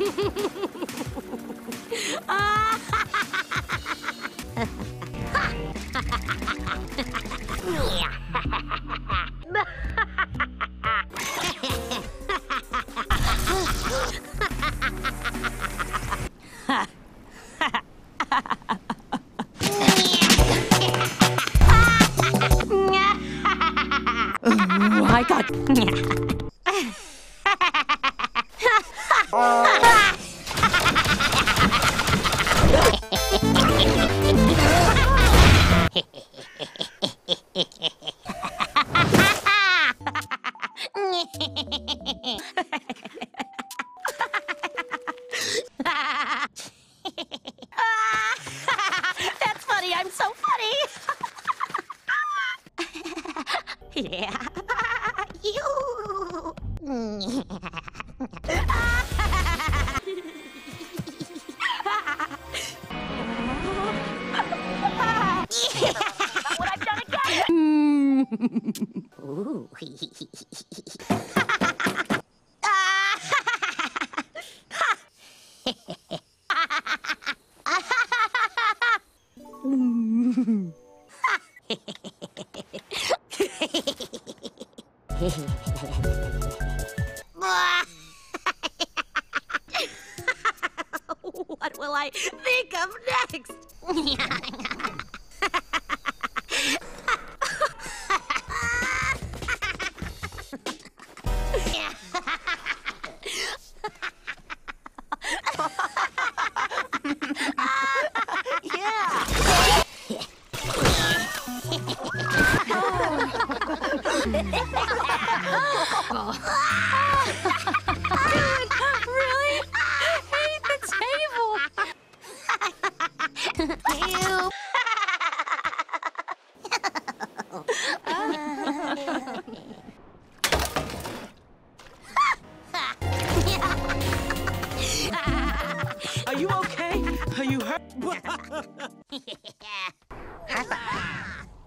I got. That's funny. I'm so funny. Yeah. You. What I've done again. Ooh. What will I think of next? Really? Hate the table. Ew. Are you okay? Are you hurt?